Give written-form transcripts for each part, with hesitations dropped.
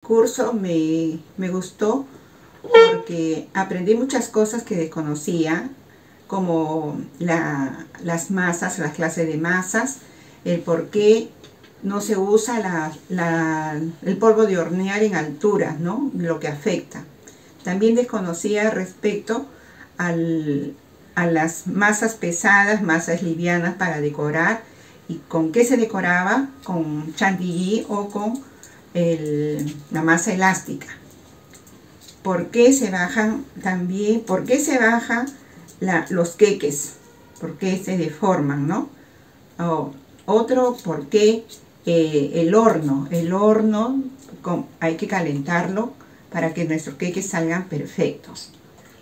curso me gustó porque aprendí muchas cosas que desconocía, como las masas, las clases de masas, el por qué no se usa el polvo de hornear en altura, ¿no? Lo que afecta. También desconocía respecto a las masas pesadas, masas livianas para decorar, y con qué se decoraba, con chantilly o con la masa elástica. ¿Por qué se bajan también? ¿Por qué se bajan los queques? ¿Por qué se deforman, no? Otro, ¿por qué el horno? El horno hay que calentarlo para que nuestros queques salgan perfectos.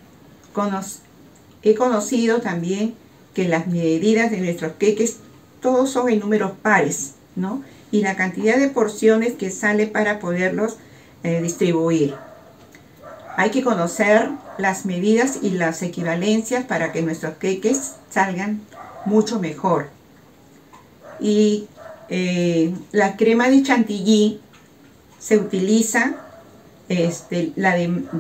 He conocido también que las medidas de nuestros queques todos son en números pares, ¿no? Y la cantidad de porciones que sale para poderlos distribuir. Hay que conocer las medidas y las equivalencias para que nuestros queques salgan mucho mejor. Y la crema de chantilly se utiliza la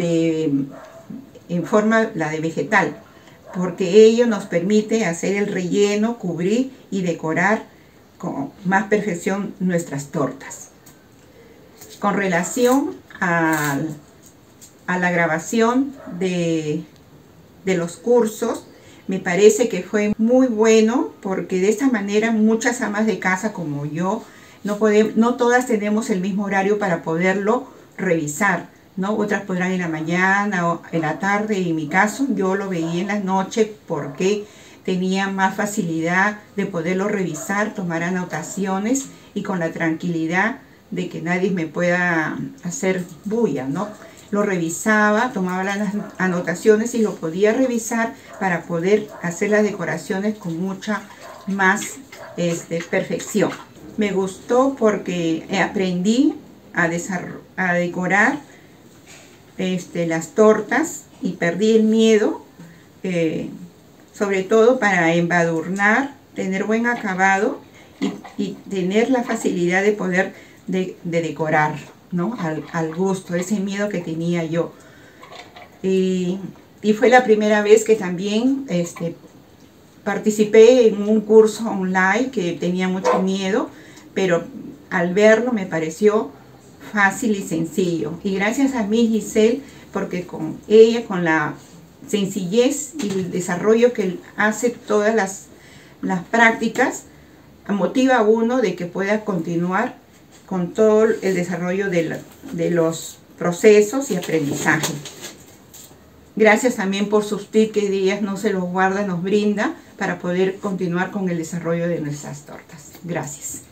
de vegetal, porque ello nos permite hacer el relleno, cubrir y decorar con más perfección nuestras tortas. Con relación a la grabación de los cursos, me parece que fue muy bueno, porque de esta manera muchas amas de casa como yo, no todas tenemos el mismo horario para poderlo revisar, ¿no? Otras podrán en la mañana o en la tarde. En mi caso yo lo veía en la noche porque tenía más facilidad de poderlo revisar, tomar anotaciones y con la tranquilidad de que nadie me pueda hacer bulla, ¿no? Lo revisaba, tomaba las anotaciones y lo podía revisar para poder hacer las decoraciones con mucha más perfección. Me gustó porque aprendí a decorar las tortas y perdí el miedo, sobre todo para embadurnar, tener buen acabado y tener la facilidad de poder de decorar, ¿no? Al gusto, ese miedo que tenía yo. Y fue la primera vez que también participé en un curso online que tenía mucho miedo, pero al verlo me pareció fácil y sencillo. Y gracias a Miss Giselle, porque con ella, con la sencillez y el desarrollo que hace todas las prácticas, motiva a uno de que pueda continuar con todo el desarrollo de los procesos y aprendizaje. Gracias también por sus tips que Díaz no se los guarda, nos brinda para poder continuar con el desarrollo de nuestras tortas. Gracias.